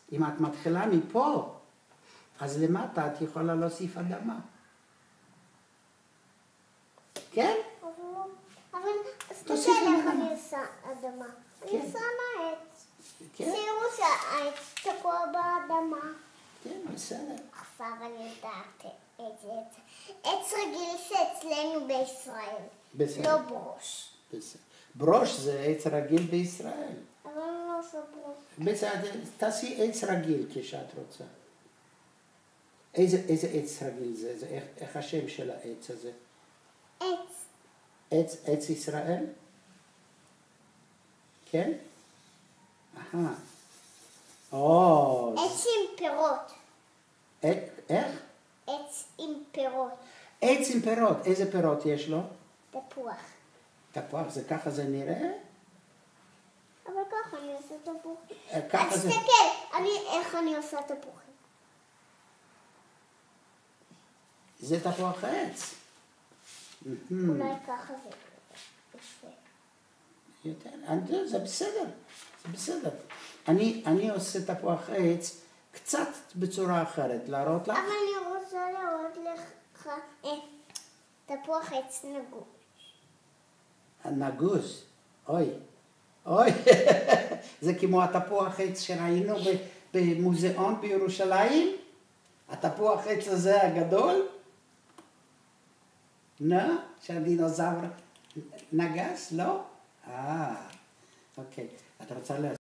אם את מתחילה מפה, אז למטה את יכולה להוסיף אדמה. כן? אבל תסתכל איך אני עושה אדמה. אני שמה עץ. צירו שהעץ תקוע באדמה. כן, בסדר. עכשיו אני יודעת איזה עץ. עץ רגיל שאצלנו בישראל. לא ברוש. ברוש זה עץ רגיל בישראל. אבל אני לא עושה ברוש. בסדר, תעשי עץ רגיל כשאת רוצה. איזה עץ רגיל זה? איך השם של העץ הזה? עץ ישראל? כן? עץ עם פירות. איך? עץ עם פירות. עץ עם פירות. איזה פירות יש לו? תפוח. תפוח, זה ככה זה נראה? אבל ככה אני עושה תפוח. ככה זה... תסתכל, איך אני עושה תפוחים. זה תפוח עץ. אולי ככה זה יפה. זה בסדר, זה בסדר. אני עושה תפוח עץ קצת בצורה אחרת, להראות לך? אבל אני רוצה להראות לך תפוח עץ נגוס. נגוס? אוי. זה כמו התפוח עץ שראינו במוזיאון בירושלים? התפוח עץ הזה הגדול? שהדינוזאור נגס? לא? אוקיי. את רוצה